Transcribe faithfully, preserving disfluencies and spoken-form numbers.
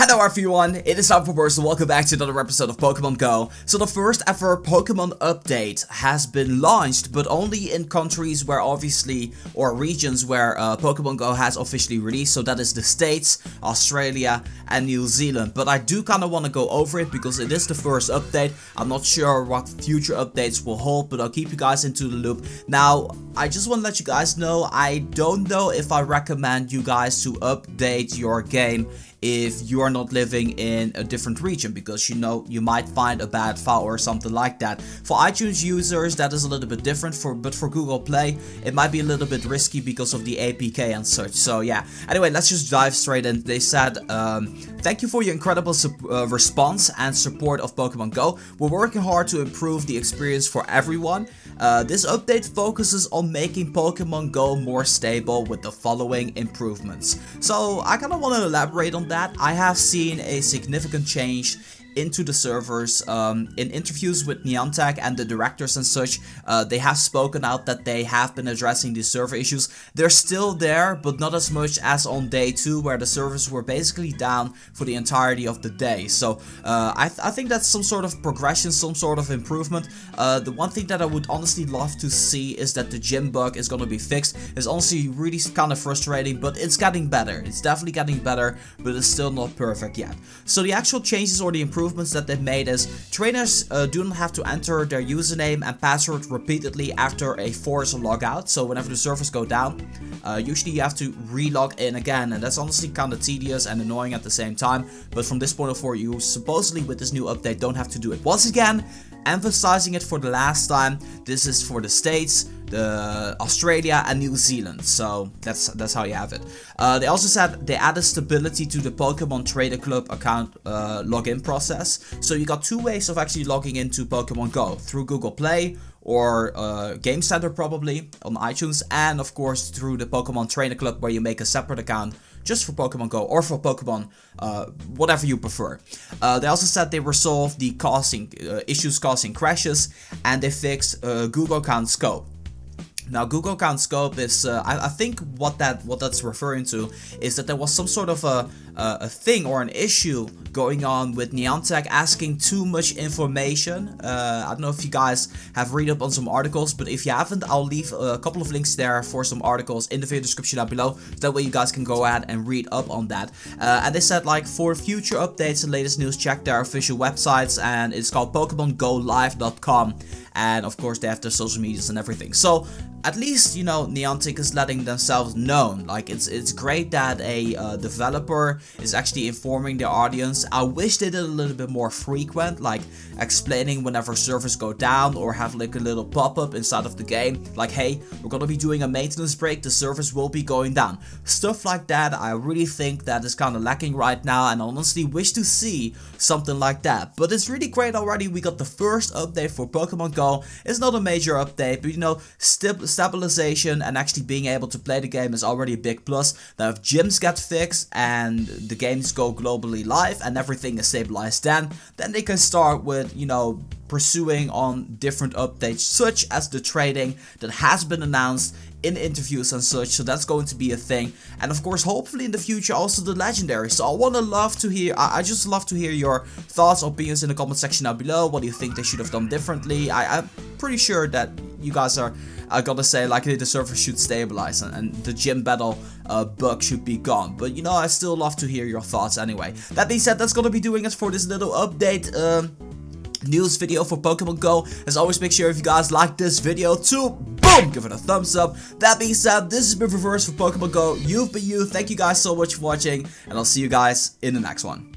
Hello everyone, it is time for Burst and welcome back to another episode of Pokemon Go. So the first ever Pokemon update has been launched, but only in countries where obviously, or regions where uh, Pokemon Go has officially released. So that is the States, Australia and New Zealand. But I do kind of want to go over it because it is the first update. I'm not sure what future updates will hold, but I'll keep you guys into the loop. Now, I just want to let you guys know, I don't know if I recommend you guys to update your game if you are not living in a different region, because you know you might find a bad file or something like that. For iTunes users that is a little bit different, for but for Google Play it might be a little bit risky because of the A P K and such. So yeah, anyway, let's just dive straight in. They said um, thank you for your incredible uh, response and support of Pokemon Go. We're working hard to improve the experience for everyone. Uh, this update focuses on making Pokemon Go more stable with the following improvements. So I kind of want to elaborate on that. I have seen a significant change into the servers. Um, in interviews with Niantic and the directors and such, uh, they have spoken out that they have been addressing the server issues. They're still there, but not as much as on day two, where the servers were basically down for the entirety of the day. So uh, I, th I think that's some sort of progression, some sort of improvement. Uh, the one thing that I would honestly love to see is that the gym bug is going to be fixed. It's honestly really kind of frustrating, but it's getting better. It's definitely getting better, but it's still not perfect yet. So the actual changes or the improvements that they've made is trainers uh, do not have to enter their username and password repeatedly after a forced logout. So whenever the servers go down, uh, usually you have to re-log in again, and that's honestly kind of tedious and annoying at the same time. But from this point forward, you supposedly with this new update don't have to do it. Once again, emphasizing it for the last time, this is for the States, the Australia and New Zealand. So that's that's how you have it. Uh, they also said they added stability to the Pokemon Trader Club account uh, login process. So you got two ways of actually logging into Pokemon Go, through Google Play or uh, Game Center probably on iTunes, and of course through the Pokemon Trainer Club, where you make a separate account just for Pokemon Go or for Pokemon, uh, whatever you prefer. Uh, they also said they resolved the causing uh, issues causing crashes, and they fixed uh, Google Account Scope. Now, Google Account Scope is, uh, I, I think what that what that's referring to is that there was some sort of a, a, a thing or an issue going on with Niantic asking too much information. Uh, I don't know if you guys have read up on some articles, but if you haven't, I'll leave a couple of links there for some articles in the video description down below. That way you guys can go ahead and read up on that. Uh, and they said, like, for future updates and latest news, check their official websites, and it's called Pokemon Go Live dot com. And of course they have their social medias and everything. So at least, you know, Niantic is letting themselves known. Like, it's it's great that a uh, developer is actually informing their audience. I wish they did a little bit more frequent, like explaining whenever servers go down, or have like a little pop-up inside of the game, like, hey, we're gonna be doing a maintenance break, the servers will be going down. Stuff like that, I really think that is kind of lacking right now, and I honestly wish to see something like that. But it's really great already. We got the first update for Pokemon Go. It's not a major update, but you know, st stabilization and actually being able to play the game is already a big plus. Now if gyms get fixed and the games go globally live and everything is stabilized, then then they can start with, you know, pursuing on different updates, such as the trading that has been announced in interviews and such. So that's going to be a thing, and of course hopefully in the future also the legendary. So I want to love to hear I, I just love to hear your thoughts, opinions in the comment section down below. What do you think they should have done differently? I, I'm pretty sure that you guys are I gotta say, like, the server should stabilize and, and the gym battle uh, bug should be gone. But you know, I still love to hear your thoughts anyway. That being said, that's gonna be doing it for this little update um, news video for Pokemon Go. As always, make sure if you guys like this video to boom, give it a thumbs up. That being said, this has been Reverse for Pokemon Go. You've been you. Thank you guys so much for watching, and I'll see you guys in the next one.